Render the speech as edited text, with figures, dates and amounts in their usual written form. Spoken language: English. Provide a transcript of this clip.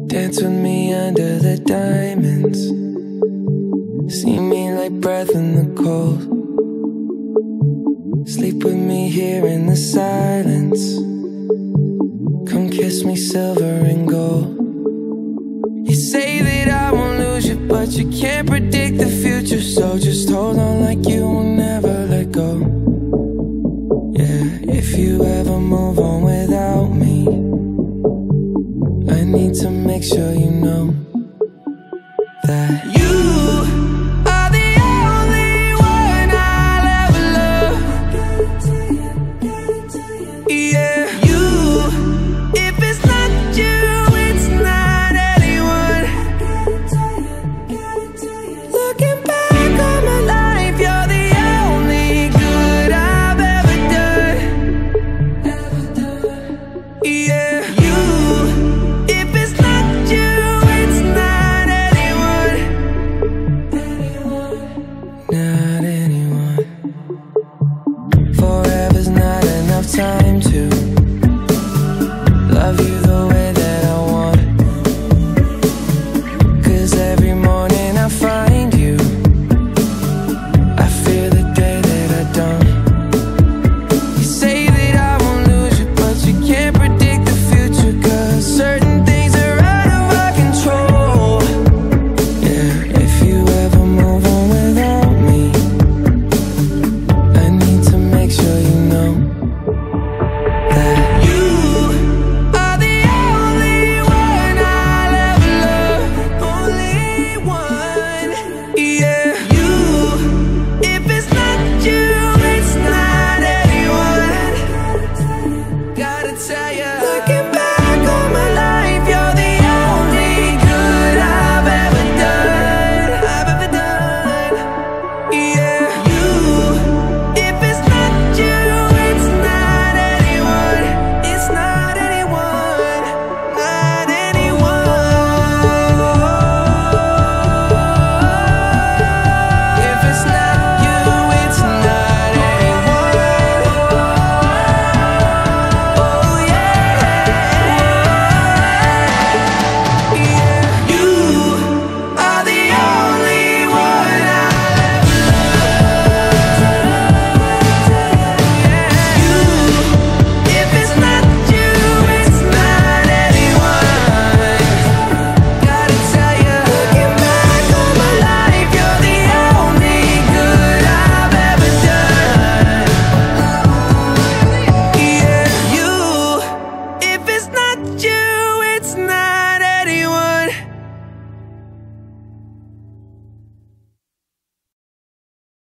Dance with me under the diamonds. See me like breath in the cold. Sleep with me here in the silence. Come kiss me silver and gold. You say that I won't lose you, but you can't predict the future. So just hold on like you will never let go. Yeah, if you ever move on without me, I need to make sure you know that